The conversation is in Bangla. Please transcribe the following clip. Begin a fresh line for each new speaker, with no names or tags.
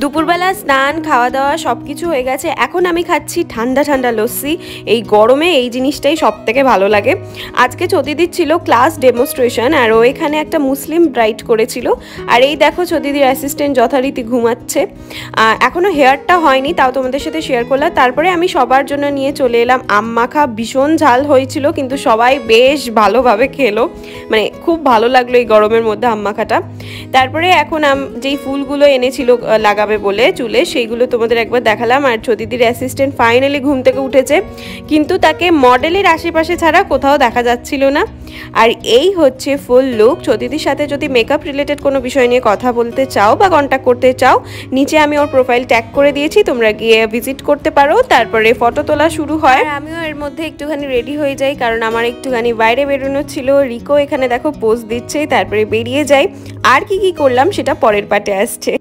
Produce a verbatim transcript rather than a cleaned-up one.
দুপুরবেলা স্নান খাওয়া দাওয়া সব কিছু হয়ে গেছে। এখন আমি খাচ্ছি ঠান্ডা ঠান্ডা লস্যি। এই গরমে এই জিনিসটাই সব থেকে ভালো লাগে। আজকে চদিদির ছিল ক্লাস ডেমনস্ট্রেশন, আর ও এখানে একটা মুসলিম ব্রাইড করেছিল। আর এই দেখো চদিদির অ্যাসিস্ট্যান্ট যথারীতি ঘুমাচ্ছে। এখনও হেয়ারটা হয়নি, তাও তোমাদের সাথে শেয়ার করলাম। তারপরে আমি সবার জন্য নিয়ে চলে এলাম আম মাখা। ভীষণ ঝাল হয়েছিল, কিন্তু সবাই বেশ ভালোভাবে খেলো, মানে খুব ভালো লাগলো এই গরমের মধ্যে আম মাখাটা। তারপরে এখন আম যেই ফুলগুলো এনেছিল লাগাবে বলে চুলে, সেইগুলো তোমাদের একবার দেখালাম। আর চদিদির অ্যাসিস্ট্যান্ট ফাইনালি ঘুম থেকে উঠেছে, কিন্তু তাকে মডেলের আশেপাশে ছাড়া কোথাও দেখা যাচ্ছিল না। আর এই হচ্ছে ফুল লুক। চদিদির সাথে যদি মেকআপ রিলেটেড কোনো বিষয় নিয়ে কথা বলতে চাও বা কন্ট্যাক্ট করতে চাও, নিচে আমি ওর প্রোফাইল ট্যাগ করে দিয়েছি, তোমরা গিয়ে ভিজিট করতে পারো। তারপরে ফটো তোলা শুরু হয়। আর আমিও এর মধ্যে একটুখানি রেডি হয়ে যাই, কারণ আমার একটুখানি বাইরে বেরোনো ছিল। রিকো এখানে দেখো পোজ দিচ্ছে, তারপরে বেরিয়ে যাই। আর কি কি করলাম সেটা পরের পার্টে আসছে।